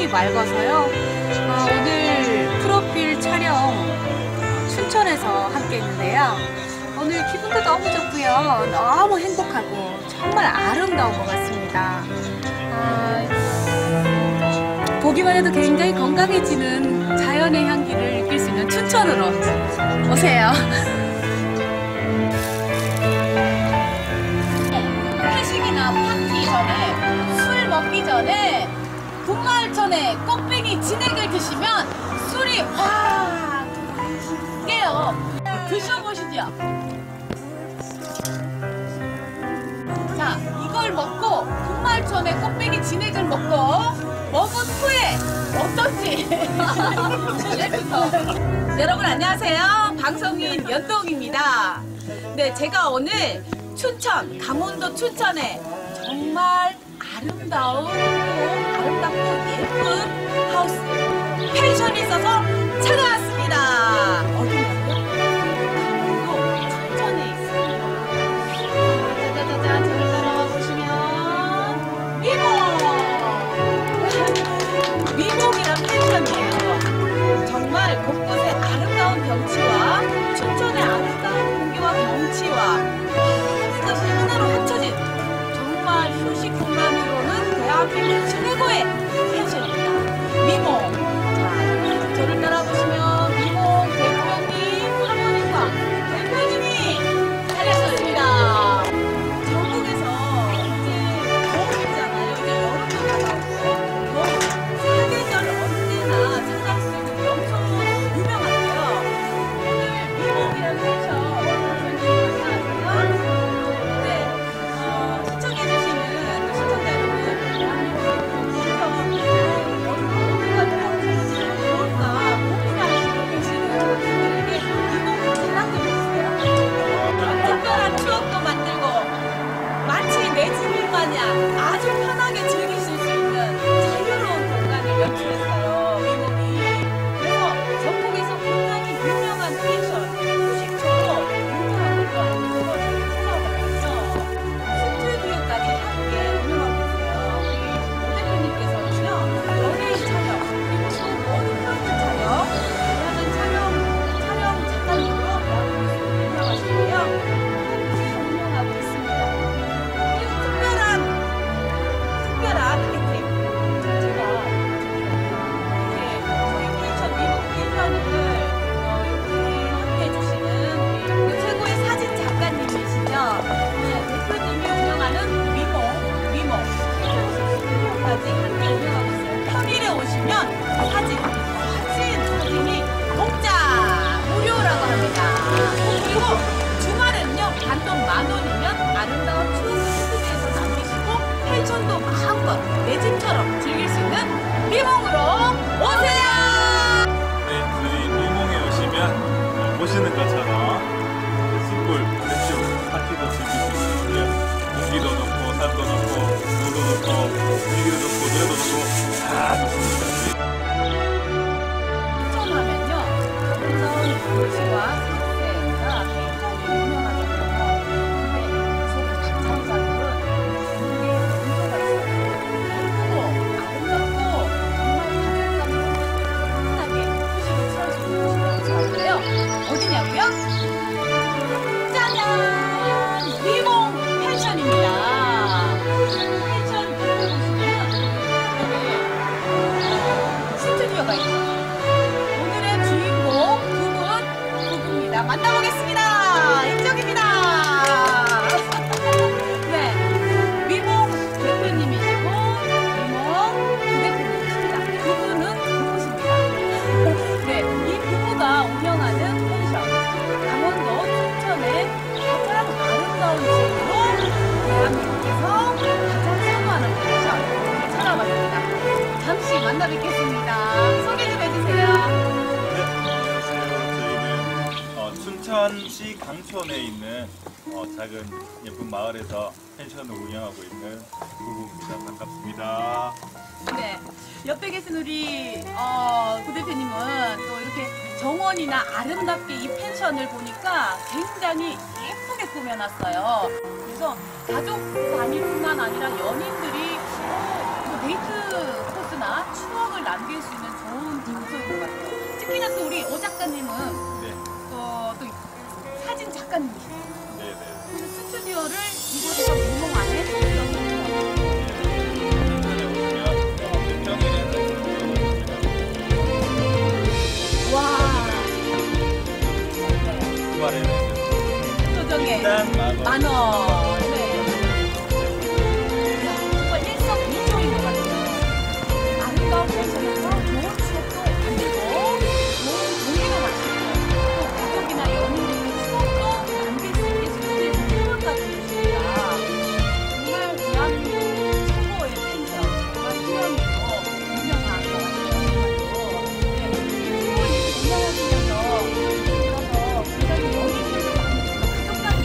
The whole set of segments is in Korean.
표정이 맑아서요. 오늘 프로필 촬영 춘천에서 함께 했는데요. 오늘 기분도 너무 좋고요. 너무 행복하고 정말 아름다운 것 같습니다. 보기만 해도 굉장히 건강해지는 자연의 향기를 느낄 수 있는 춘천으로 오세요. 회식이나 파티 전에, 술 먹기 전에 분마을천에 꽃뱅이 진액을 드시면 술이 확 깨요. 드셔보시죠. 자, 이걸 먹고 분마을천에 꽃뱅이 진액을 먹고 먹은 후에 어떤지. 여러분 안녕하세요. 방송인 연동입니다. 네, 제가 오늘 춘천, 강원도 춘천에 정말 아름답고 예쁜 하우스 펜션이 있어서 찾아왔습니다. 어디냐고요? 강원도 춘천에 있습니다. 짜자자잔, 저를 따라와 보시면 미몽이란 펜션이에요. 정말 곳곳에 아름다운 경치와 춘천의 아름다운 공기와 경치와 이것이 하나로 합쳐진 정말 휴식 공간으로는 대한민국 최고의 펜션입니다. 미몽. 자, 저를 따라보시면 미몽 대표님, 사모님과 대표님이 달렸습니다. 전국에서 이제 겨울이잖아요. 이제 여름도 다가오고 사계절 언제나 찾아올 수 있는 명소로 유명한데요. 오늘 미몽이라는 펜션 아주 편하게 즐기실 수 있는 자유로운 공간을 연출했어요. 미몽이. 그래서 전국에서 굉장히 유명한 펜션, 휴식처로 유명한 그런 찾아오거든요. 스튜디오까지 함께 운영하고 있어요. 우리 대표님께서는요, 연예인 촬영, 그리고 모든 프로젝트 촬영, 다양한 촬영 작가님으로 유명하시고요. 함께 운영하고 있습니다. 특별한 아이템. 제가 저희 펜션, 미국 펜션을 이렇게 함께 해주시는 우리 최고의 사진 작가님이시죠. 대표님이 운영하는 미몽 스튜디오까지 함께 운영하고 있어요. 평일에 오시면 사진이 공짜 무료라고 합니다. 그리고 주말에는요, 단돈 10,000원이면 아름다운 추억 스튜디오에서 남기시고 펜션도 마음껏 내 집처럼 즐길 수 있는 미몽으로 오세요! 네, 저희 미몽에 오시면 보시는 것처럼 숯불, 맥주, 파티도 즐길 수 있고요. 공기도 좋고, 산도 좋고, 물도 좋고, 분위기도 좋고, 노래도 좋고 다 좋습니다. 춘천하면요, 아름다운 경치와 색새가 굉장히 유명하잖아요. 근데 속에 딱 자리 잡은 중국의 문화가 있어요. 예쁘고 아름답고 정말 가족감으로 편하게 휴식을 취할 수 있는 곳이라고 생각하는데요. 어디냐고요? 짜잔! 미몽 펜션입니다. 펜션 들어보시면 여기 스튜디오가 있어요. 오늘의 주인공 부부입니다. 만나보겠습니다. 이쪽입니다. 네, 미몽 대표님이시고 미몽 부대표님이십니다. 부부는 부부십니다. 네, 이 부부가 운영하는 펜션, 강원도 춘천의 가장 아름다운 지역으로 대한민국에서 가장 선호하는 펜션 찾아봤습니다. 잠시 만나 뵙겠습니다. 소개 좀 해주세요. 네, 안녕하세요. 저희는 춘천시 강촌에 있는 작은 예쁜 마을에서 펜션을 운영하고 있는 부부입니다. 반갑습니다. 네, 옆에 계신 우리 부대표님은 또 이렇게 정원이나 아름답게 이 펜션을 보니까 굉장히 예쁘게 꾸며놨어요. 그래서 가족 단위뿐만 아니라 연인들이 데이트 코스나 추억을 남길 수 있는 좋은 장소인 것 같아요. 특히나 또 우리 오 작가님은 네. 또 사진 작가님이시죠. 네네. 스튜디오를 이곳에서 미몽 안에 만들었어요. 펜션에 오시면 평일에는 와. 주말에는 소정에 일단 10,000원. 네. 이야, 정말 일석이조인 것 같아요. 아름다운 펜션에서 좋은 추억도 만들고 좋은 공기도 마시고 또 가족이나 연인들의 추억도 남길 수 있게 준비된 펜션까지 있습니다. 정말 대한민국 최고의 펜션, 정말 휴양지로 유명한 것 같아요. 네, 펜션을 이렇게 운영하시면서 들어서 굉장히 연인들도 많고 가족까지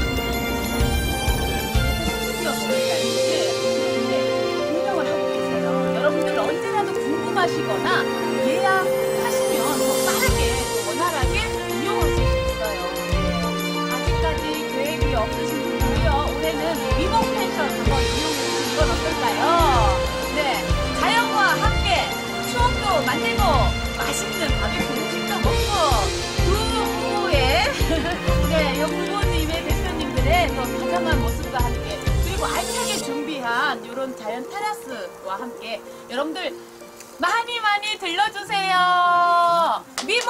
운영을 하고 계세요. 여러분들 언제라도 궁금하시거나 예약하시면 더 빠르게 또 원활하게 이용하실 수 있어요. 네. 아직까지 계획이 없으신 분들이요. 올해는 미몽 펜션 한번 이용해보시는 건 어떨까요? 네, 자연과 함께 추억도 만들고 맛있는 바비큐 음식도 먹고 두 부부의 네, 요 부모님의 대표님들의 또 다정한 모습과 함께 그리고 알차게 준비한 이런 자연 테라스와 함께 여러분들 많이 많이 들러주세요. 미몽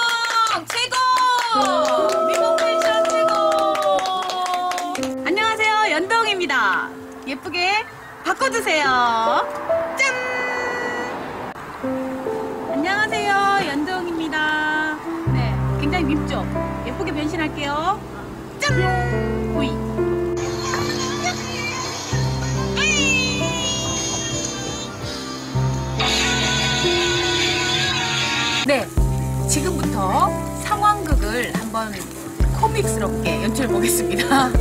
최고! 미몽 펜션 최고! 안녕하세요, 연동입니다. 예쁘게 바꿔주세요. 짠! 안녕하세요, 연동입니다. 네, 굉장히 밉죠? 예쁘게 변신할게요. 짠! 보이. 네, 지금부터 상황극을 한번 코믹스럽게 연출해 보겠습니다.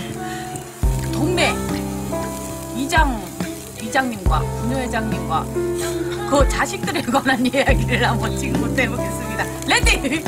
동네 이장님과 부녀회장님과 그 자식들에 관한 이야기를 한번 지금부터 해보겠습니다. 레디!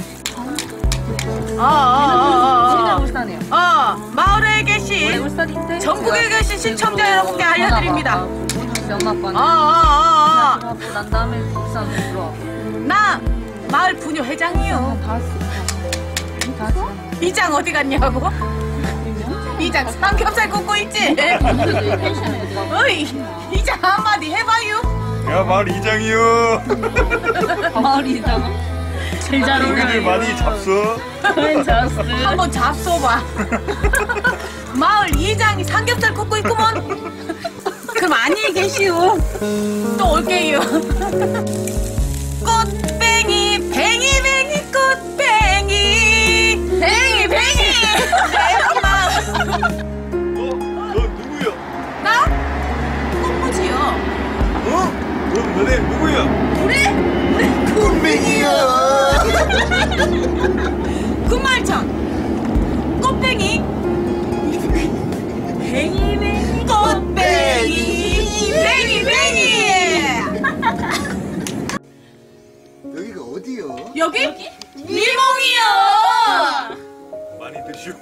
울산이에요. 마을에 계신 울산인데 전국에 계신 시청자 여러분께 알려드립니다. 연합관. 난 다음에 울산으로 들어와. 나 마을 부녀 회장이요. 다 했어. 이장 어디 갔냐고? 이장 삼겹살 굽고 있지? 어이, 이장 한마디 해봐요. 야 마을 이장이요. 마을이잖아. 제일 잘 여기들 많이 잡숴. 한번 잡숴봐. 마을 이장이 삼겹살 굽고 있구먼. 그럼 안녕히 계시오. 또 올게요. 꽃뱅이 뱅이 꽃뱅이 뱅이 내 엄마. 너 누구야? 나? 꽃무지요. 그럼 너네 누구야? 우리? 꽃뱅이야. 구말천 꽃뱅이 뱅이 꽃뱅이 뱅이 여기가 어디요? 여기? 미몽이요. 많이 드시오.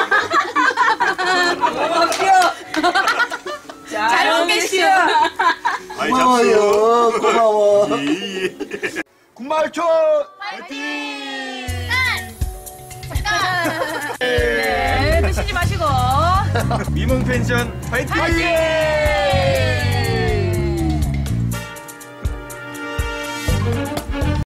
잘 먹겠시오. 많이 고마워요. 잡숴. 고마워. 예. 군말촌 파이팅! 네, 드시지 마시고. 미몽 펜션 파이팅! 파이팅!